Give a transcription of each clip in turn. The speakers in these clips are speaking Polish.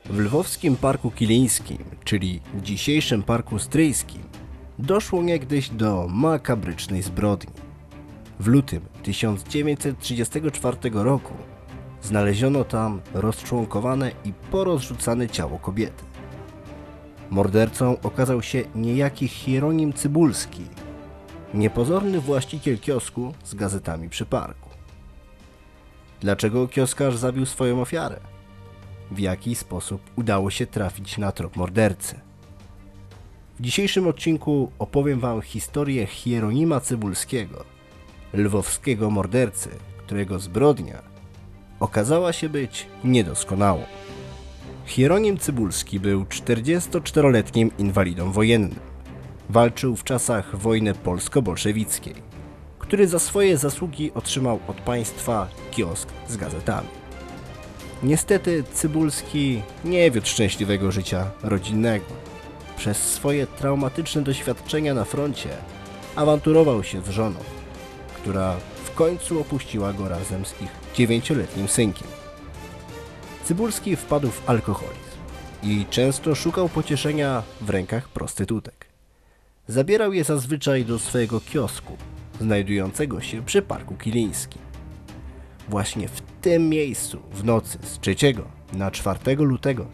W lwowskim Parku Kilińskim, czyli dzisiejszym Parku Stryjskim, doszło niegdyś do makabrycznej zbrodni. W lutym 1934 roku znaleziono tam rozczłonkowane i porozrzucane ciało kobiety. Mordercą okazał się niejaki Hieronim Cybulski, niepozorny właściciel kiosku z gazetami przy parku. Dlaczego kioskarz zabił swoją ofiarę? W jaki sposób udało się trafić na trop mordercy? W dzisiejszym odcinku opowiem Wam historię Hieronima Cybulskiego, lwowskiego mordercy, którego zbrodnia okazała się być niedoskonałą. Hieronim Cybulski był 44-letnim inwalidą wojennym. Walczył w czasach wojny polsko-bolszewickiej, który za swoje zasługi otrzymał od państwa kiosk z gazetami. Niestety Cybulski nie wiódł szczęśliwego życia rodzinnego. Przez swoje traumatyczne doświadczenia na froncie awanturował się z żoną, która w końcu opuściła go razem z ich 9-letnim synkiem. Cybulski wpadł w alkoholizm i często szukał pocieszenia w rękach prostytutek. Zabierał je zazwyczaj do swojego kiosku, znajdującego się przy Parku Kilińskim. Właśnie w tym miejscu w nocy z 3 na 4 lutego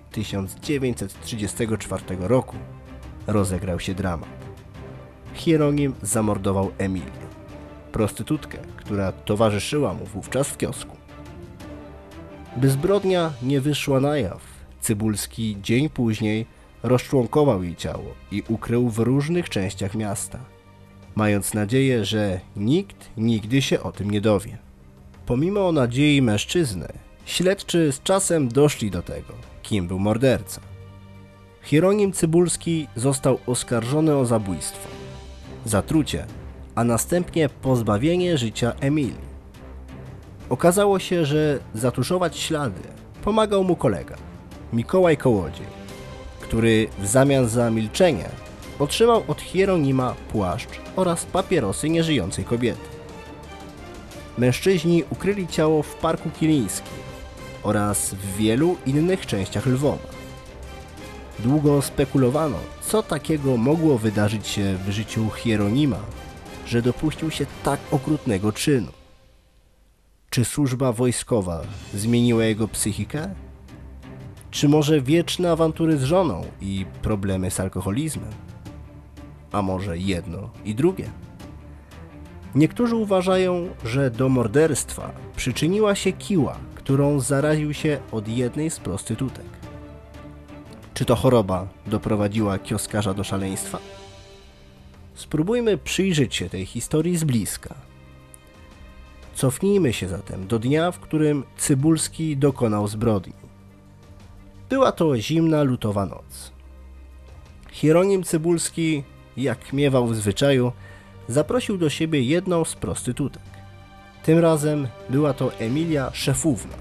1934 roku rozegrał się dramat. Hieronim zamordował Emilię, prostytutkę, która towarzyszyła mu wówczas w kiosku. By zbrodnia nie wyszła na jaw, Cybulski dzień później rozczłonkował jej ciało i ukrył w różnych częściach miasta, mając nadzieję, że nikt nigdy się o tym nie dowie. Pomimo nadziei mężczyzny, śledczy z czasem doszli do tego, kim był morderca. Hieronim Cybulski został oskarżony o zabójstwo, zatrucie, a następnie pozbawienie życia Emilii. Okazało się, że zatuszować ślady pomagał mu kolega, Mikołaj Kołodziej, który w zamian za milczenie otrzymał od Hieronima płaszcz oraz papierosy nieżyjącej kobiety. Mężczyźni ukryli ciało w Parku Kilińskim oraz w wielu innych częściach Lwowa. Długo spekulowano, co takiego mogło wydarzyć się w życiu Hieronima, że dopuścił się tak okrutnego czynu. Czy służba wojskowa zmieniła jego psychikę? Czy może wieczne awantury z żoną i problemy z alkoholizmem? A może jedno i drugie? Niektórzy uważają, że do morderstwa przyczyniła się kiła, którą zaraził się od jednej z prostytutek. Czy to choroba doprowadziła kioskarza do szaleństwa? Spróbujmy przyjrzeć się tej historii z bliska. Cofnijmy się zatem do dnia, w którym Cybulski dokonał zbrodni. Była to zimna, lutowa noc. Hieronim Cybulski, jak miewał w zwyczaju, zaprosił do siebie jedną z prostytutek. Tym razem była to Emilia Szefówna.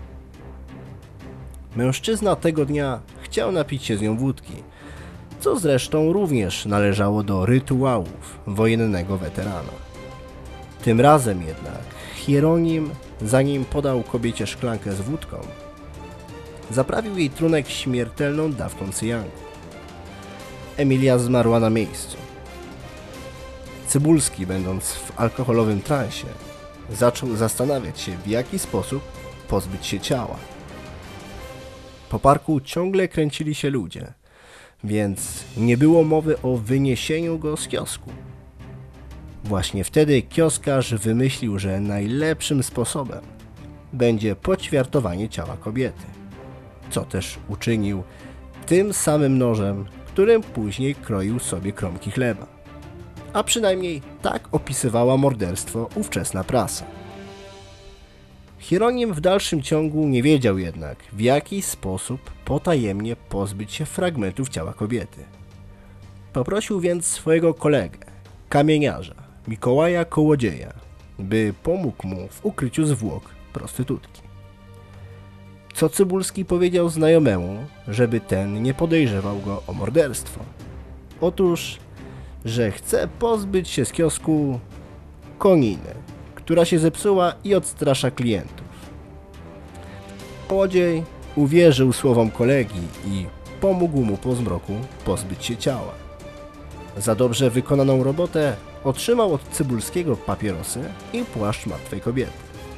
Mężczyzna tego dnia chciał napić się z nią wódki, co zresztą również należało do rytuałów wojennego weterana. Tym razem jednak Hieronim, zanim podał kobiecie szklankę z wódką, zaprawił jej trunek śmiertelną dawką cyjanku. Emilia zmarła na miejscu. Cybulski, będąc w alkoholowym transie, zaczął zastanawiać się, w jaki sposób pozbyć się ciała. Po parku ciągle kręcili się ludzie, więc nie było mowy o wyniesieniu go z kiosku. Właśnie wtedy kioskarz wymyślił, że najlepszym sposobem będzie poćwiartowanie ciała kobiety, co też uczynił tym samym nożem, którym później kroił sobie kromki chleba. A przynajmniej tak opisywała morderstwo ówczesna prasa. Hieronim w dalszym ciągu nie wiedział jednak, w jaki sposób potajemnie pozbyć się fragmentów ciała kobiety. Poprosił więc swojego kolegę, kamieniarza, Mikołaja Kołodzieja, by pomógł mu w ukryciu zwłok prostytutki. Co Cybulski powiedział znajomemu, żeby ten nie podejrzewał go o morderstwo? Otóż, że chce pozbyć się z kiosku koniny, która się zepsuła i odstrasza klientów. Kołodziej uwierzył słowom kolegi i pomógł mu po zmroku pozbyć się ciała. Za dobrze wykonaną robotę otrzymał od Cybulskiego papierosy i płaszcz martwej kobiety.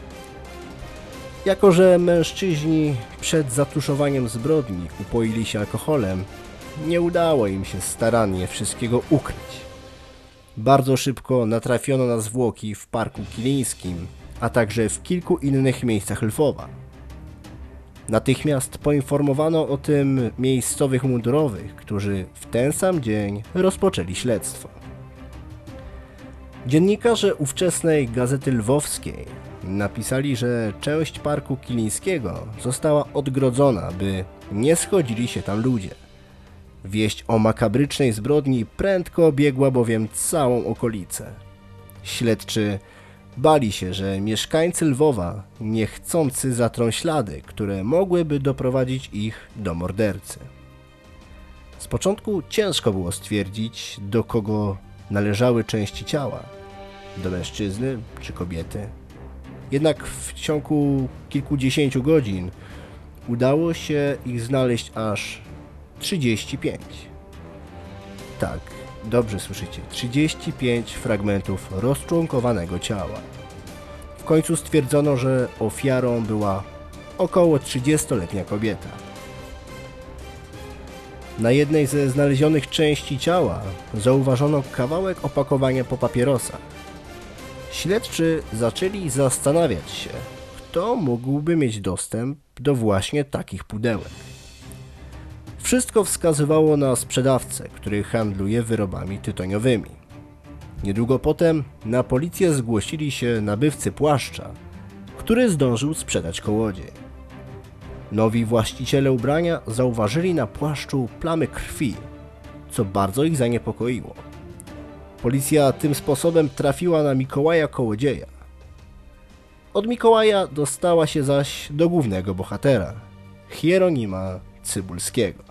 Jako że mężczyźni przed zatuszowaniem zbrodni upoili się alkoholem, nie udało im się starannie wszystkiego ukryć. Bardzo szybko natrafiono na zwłoki w Parku Kilińskim, a także w kilku innych miejscach Lwowa. Natychmiast poinformowano o tym miejscowych mundurowych, którzy w ten sam dzień rozpoczęli śledztwo. Dziennikarze ówczesnej Gazety Lwowskiej napisali, że część Parku Kilińskiego została odgrodzona, by nie schodzili się tam ludzie. Wieść o makabrycznej zbrodni prędko obiegła bowiem całą okolicę. Śledczy bali się, że mieszkańcy Lwowa niechcący zatrą ślady, które mogłyby doprowadzić ich do mordercy. Z początku ciężko było stwierdzić, do kogo należały części ciała, do mężczyzny czy kobiety. Jednak w ciągu kilkudziesięciu godzin udało się ich znaleźć aż 35. Tak, dobrze słyszycie, 35 fragmentów rozczłonkowanego ciała. W końcu stwierdzono, że ofiarą była około 30-letnia kobieta. Na jednej ze znalezionych części ciała zauważono kawałek opakowania po papierosach. Śledczy zaczęli zastanawiać się, kto mógłby mieć dostęp do właśnie takich pudełek. Wszystko wskazywało na sprzedawcę, który handluje wyrobami tytoniowymi. Niedługo potem na policję zgłosili się nabywcy płaszcza, który zdążył sprzedać kołodziej. Nowi właściciele ubrania zauważyli na płaszczu plamy krwi, co bardzo ich zaniepokoiło. Policja tym sposobem trafiła na Mikołaja Kołodzieja. Od Mikołaja dostała się zaś do głównego bohatera, Hieronima Cybulskiego.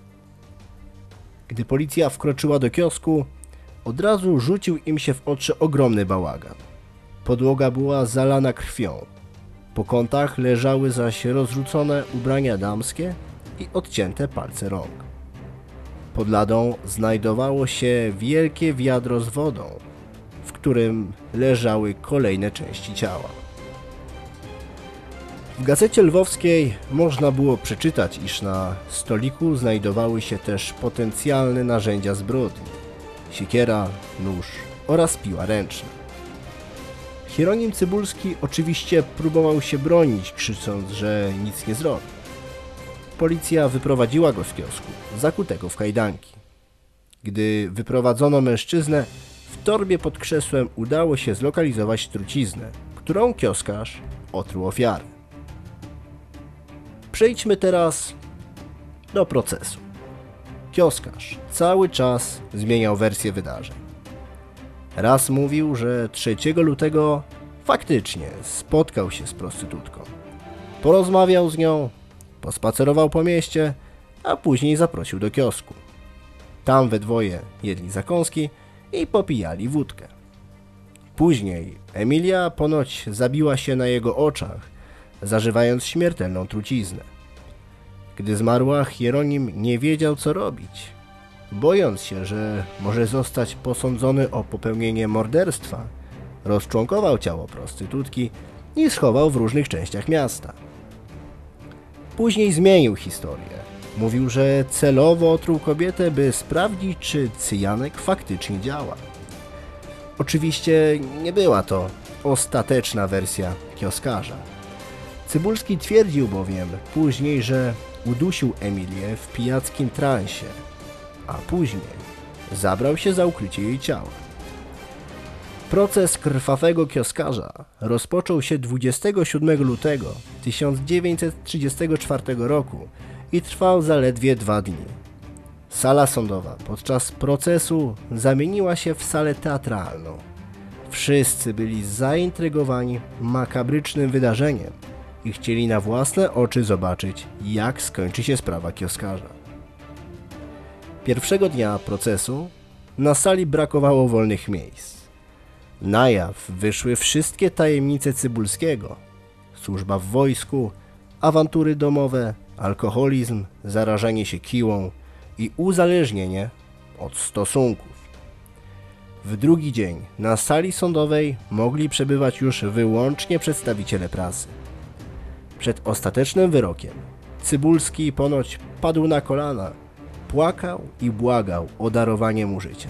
Gdy policja wkroczyła do kiosku, od razu rzucił im się w oczy ogromny bałagan. Podłoga była zalana krwią. Po kątach leżały zaś rozrzucone ubrania damskie i odcięte palce rąk. Pod ladą znajdowało się wielkie wiadro z wodą, w którym leżały kolejne części ciała. W Gazecie Lwowskiej można było przeczytać, iż na stoliku znajdowały się też potencjalne narzędzia zbrodni: siekiera, nóż oraz piła ręczna. Hieronim Cybulski oczywiście próbował się bronić, krzycząc, że nic nie zrobi. Policja wyprowadziła go z kiosku, zakutego w kajdanki. Gdy wyprowadzono mężczyznę, w torbie pod krzesłem udało się zlokalizować truciznę, którą kioskarz otruł ofiarę. Przejdźmy teraz do procesu. Kioskarz cały czas zmieniał wersję wydarzeń. Raz mówił, że 3 lutego faktycznie spotkał się z prostytutką. Porozmawiał z nią, pospacerował po mieście, a później zaprosił do kiosku. Tam we dwoje jedli zakąski i popijali wódkę. Później Emilia ponoć zabiła się na jego oczach, zażywając śmiertelną truciznę. Gdy zmarła, Hieronim nie wiedział, co robić. Bojąc się, że może zostać posądzony o popełnienie morderstwa, rozczłonkował ciało prostytutki i schował w różnych częściach miasta. Później zmienił historię. Mówił, że celowo otruł kobietę, by sprawdzić, czy cyjanek faktycznie działa. Oczywiście nie była to ostateczna wersja kioskarza. Cybulski twierdził bowiem później, że udusił Emilię w pijackim transie, a później zabrał się za ukrycie jej ciała. Proces krwawego kioskarza rozpoczął się 27 lutego 1934 roku i trwał zaledwie 2 dni. Sala sądowa podczas procesu zamieniła się w salę teatralną. Wszyscy byli zaintrygowani makabrycznym wydarzeniem i chcieli na własne oczy zobaczyć, jak skończy się sprawa kioskarza. Pierwszego dnia procesu na sali brakowało wolnych miejsc. Na jaw wyszły wszystkie tajemnice Cybulskiego, służba w wojsku, awantury domowe, alkoholizm, zarażenie się kiłą i uzależnienie od stosunków. W drugi dzień na sali sądowej mogli przebywać już wyłącznie przedstawiciele prasy. Przed ostatecznym wyrokiem Cybulski ponoć padł na kolana, płakał i błagał o darowanie mu życia.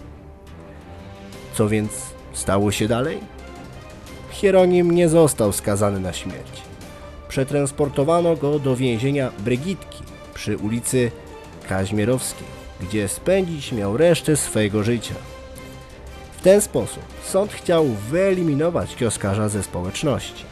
Co więc stało się dalej? Hieronim nie został skazany na śmierć. Przetransportowano go do więzienia Brygitki przy ulicy Kaźmierowskiej, gdzie spędzić miał resztę swojego życia. W ten sposób sąd chciał wyeliminować kioskarza ze społeczności.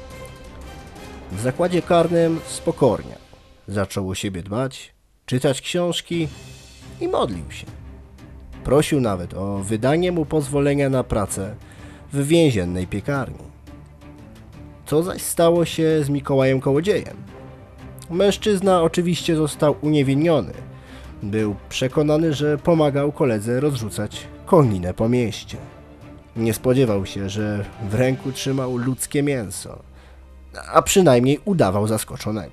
W zakładzie karnym spokorniał, zaczął o siebie dbać, czytać książki i modlił się. Prosił nawet o wydanie mu pozwolenia na pracę w więziennej piekarni. Co zaś stało się z Mikołajem Kołodziejem? Mężczyzna oczywiście został uniewinniony. Był przekonany, że pomagał koledze rozrzucać kolinę po mieście. Nie spodziewał się, że w ręku trzymał ludzkie mięso, a przynajmniej udawał zaskoczonego.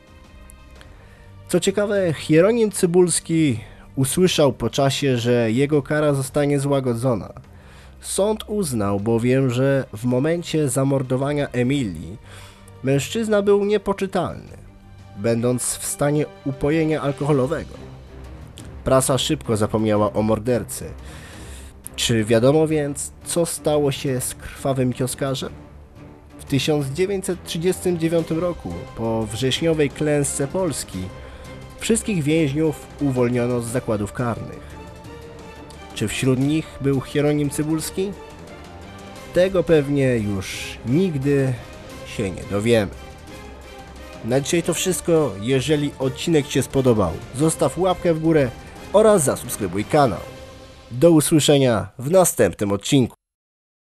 Co ciekawe, Hieronim Cybulski usłyszał po czasie, że jego kara zostanie złagodzona. Sąd uznał bowiem, że w momencie zamordowania Emilii mężczyzna był niepoczytalny, będąc w stanie upojenia alkoholowego. Prasa szybko zapomniała o mordercy. Czy wiadomo więc, co stało się z krwawym kioskarzem? W 1939 roku, po wrześniowej klęsce Polski, wszystkich więźniów uwolniono z zakładów karnych. Czy wśród nich był Hieronim Cybulski? Tego pewnie już nigdy się nie dowiemy. Na dzisiaj to wszystko. Jeżeli odcinek Ci się spodobał, zostaw łapkę w górę oraz zasubskrybuj kanał. Do usłyszenia w następnym odcinku.